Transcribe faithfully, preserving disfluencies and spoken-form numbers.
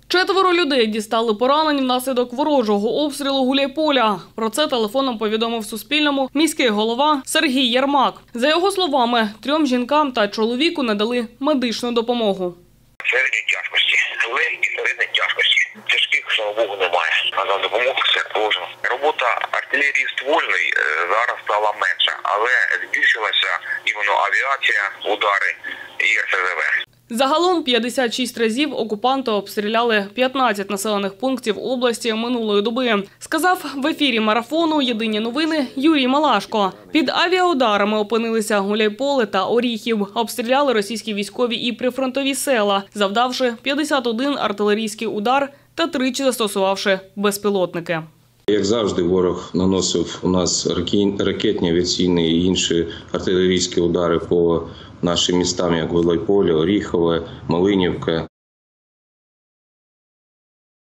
Четверо людей дістали поранень внаслідок ворожого обстрілу Гуляйполя. Про це телефоном повідомив Суспільному міський голова Сергій Єрмак. За його словами, трьом жінкам та чоловіку надали медичну допомогу. Середньої тяжкості, легкі середньої тяжкості. Тяжких, слава Богу, немає. Надала допомогу, все положено. Робота артилерії ствольної зараз стала менша, але збільшилася іменно авіація, удари і ер ес зет ве. Загалом п'ятдесят шість разів окупанти обстріляли п'ятнадцять населених пунктів області минулої доби. Сказав в ефірі марафону «Єдині новини» Юрій Малашко. Під авіаударами опинилися Гуляйполе та Оріхів. Обстріляли російські військові і прифронтові села, завдавши п'ятдесят один артилерійський удар та тричі застосувавши безпілотники. Як завжди, ворог наносив у нас ракетні, авіаційні і інші артилерійські удари по нашим містам, як Гуляйполе, Оріхове, Малинівка.